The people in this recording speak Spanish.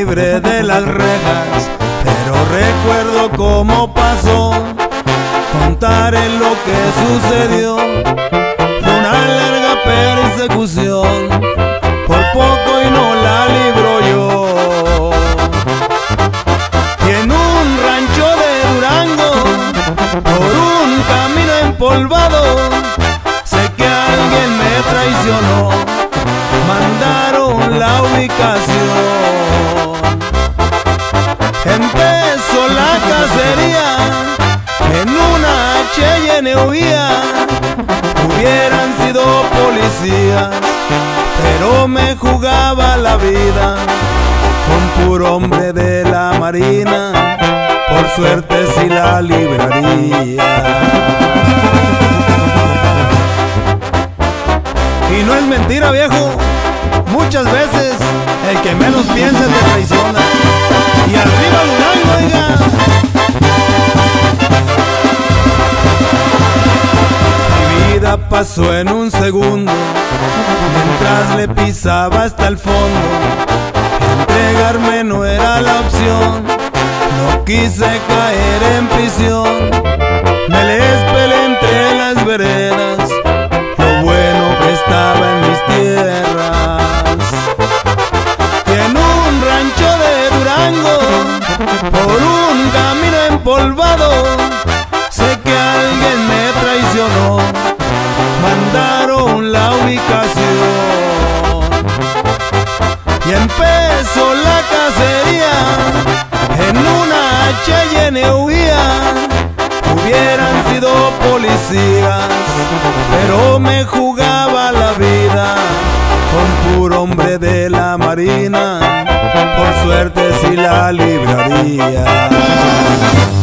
libré de las rejas, pero recuerdo cómo pasó. Contaré lo que sucedió. Fue una larga persecución, por poco y no la libro yo. Y en un rancho de Durango, por un camino empolvado, sé que alguien me traicionó. Mandaron la ubicación. Empezó la cacería, en una Cheyenne huía. Hubieran sido policías, pero me jugaba la vida con puro hombre de la marina. Por suerte sí la libraría. Y no es mentira, viejo, muchas veces el que menos piensa te traiciona. Y arriba Durango, oiga. Mi vida pasó en un segundo, mientras le pisaba hasta el fondo. Entregarme no era la opción, no quise caer en prisión. Me les pelé entre las veredas, lo bueno que estaba en mis tierras. Y en un rancho de Durango, por un camino empolvado, sé que alguien me traicionó. Mandaron la ubicación y empezó la cacería. En una Cheyenne huía. Hubieran sido policías, pero me jugaba la vida con puro hombre de la marina. Por suerte sí la libraría.